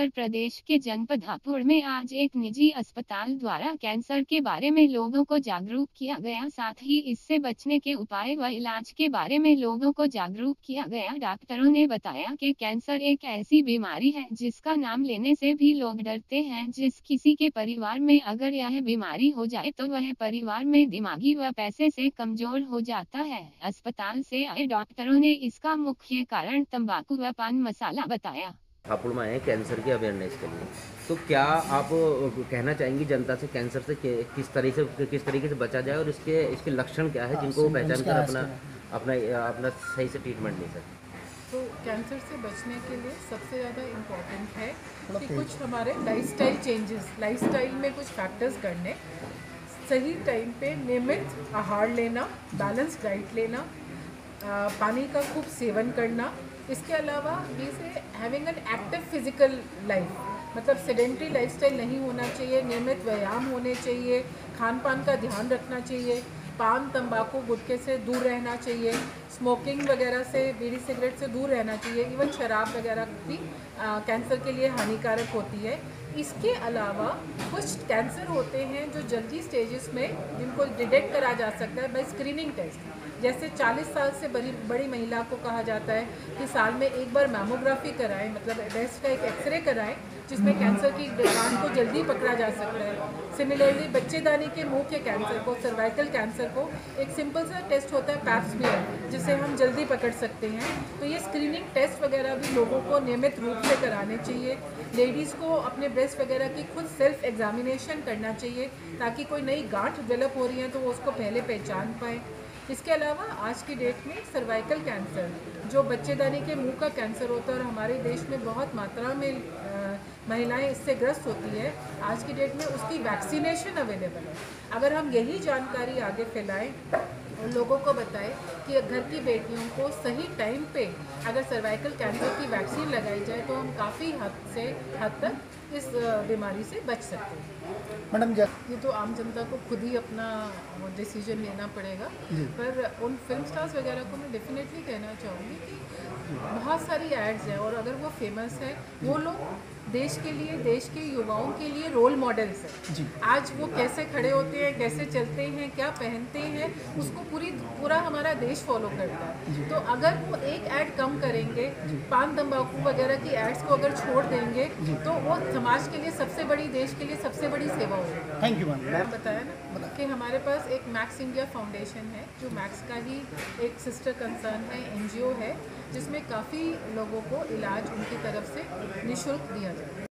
उत्तर प्रदेश के जनपद हापुड़ में आज एक निजी अस्पताल द्वारा कैंसर के बारे में लोगों को जागरूक किया गया। साथ ही इससे बचने के उपाय व इलाज के बारे में लोगों को जागरूक किया गया। डॉक्टरों ने बताया कि कैंसर एक ऐसी बीमारी है जिसका नाम लेने से भी लोग डरते हैं। जिस किसी के परिवार में अगर यह बीमारी हो जाए तो वह परिवार में दिमागी व पैसे से कमजोर हो जाता है। अस्पताल से आए डॉक्टरों ने इसका मुख्य कारण तंबाकू व पान मसाला बताया। हापुड़ में आए कैंसर की अवेयरनेस के लिए, तो क्या आप कहना चाहेंगी जनता से कैंसर से किस तरीके से बचा जाए और इसके इसके लक्षण क्या है जिनको वो पहचान कर अपना अपना अपना सही से ट्रीटमेंट ले सकें? तो कैंसर से बचने के लिए सबसे ज़्यादा इम्पोर्टेंट है कि कुछ हमारे लाइफस्टाइल चेंजेस, लाइफस्टाइल में कुछ फैक्टर्स करने, सही टाइम पे नियमित आहार लेना, बैलेंस डाइट लेना, पानी का खूब सेवन करना। इसके अलावा जैसे having an active physical life, मतलब सेडेंटरी लाइफस्टाइल नहीं होना चाहिए, नियमित व्यायाम होने चाहिए, खान पान का ध्यान रखना चाहिए, पान तंबाकू गुटखे से दूर रहना चाहिए, स्मोकिंग वगैरह से, बीड़ी सिगरेट से दूर रहना चाहिए। इवन शराब वगैरह भी कैंसर के लिए हानिकारक होती है। इसके अलावा कुछ कैंसर होते हैं जो जल्दी स्टेजेस में जिनको डिटेक्ट करा जा सकता है बाय स्क्रीनिंग टेस्ट। जैसे 40 साल से बड़ी महिला को कहा जाता है कि साल में एक बार मैमोग्राफी कराएं, मतलब ब्रेस्ट का एक एक्सरे कराएं जिसमें कैंसर की दुकान को जल्दी पकड़ा जा सकता है। सिमिलरली बच्चेदानी के मुंह के कैंसर को, सर्वाइकल कैंसर को एक सिंपल सा टेस्ट होता है पैप स्मीयर, जिसे हम जल्दी पकड़ सकते हैं। तो ये स्क्रीनिंग टेस्ट वगैरह भी लोगों को नियमित रूप से कराने चाहिए। लेडीज़ को अपने ब्रेस्ट वगैरह की खुद सेल्फ एग्जामिनेशन करना चाहिए ताकि कोई नई गांठ डेवलप हो रही है तो वो उसको पहले पहचान पाए। इसके अलावा आज की डेट में सर्वाइकल कैंसर, जो बच्चेदानी के मुंह का कैंसर होता है और हमारे देश में बहुत मात्रा में महिलाएं इससे ग्रस्त होती है, आज की डेट में उसकी वैक्सीनेशन अवेलेबल है। अगर हम यही जानकारी आगे फैलाएं और लोगों को बताएं कि घर की बेटियों को सही टाइम पे अगर सर्वाइकल कैंसर की वैक्सीन लगाई जाए तो हम काफ़ी हद तक इस बीमारी से बच सकते हैं। मैडम ये तो आम जनता को खुद ही अपना डिसीजन लेना पड़ेगा, पर उन फिल्म स्टार्स वगैरह को मैं डेफिनेटली कहना चाहूँगी कि बहुत सारी एड्स हैं और अगर वो फेमस है, वो लोग देश के लिए, देश के युवाओं के लिए रोल मॉडल्स हैं। आज वो कैसे खड़े होते हैं, कैसे चलते हैं, क्या पहनते हैं, उसको पूरा हमारा देश फॉलो करता है। तो अगर वो एक ऐड कम करेंगे, पान तंबाकू वगैरह की एड्स को अगर छोड़ देंगे तो वो समाज के लिए सबसे बड़ी, देश के लिए सबसे बड़ी सेवा होगी। Thank you ma'am. बताया ना कि हमारे पास एक मैक्स इंडिया फाउंडेशन है, जो मैक्स का ही एक सिस्टर कंसर्न है, NGO है, जिसमें काफ़ी लोगों को इलाज उनकी तरफ से निःशुल्क दिया जाता है।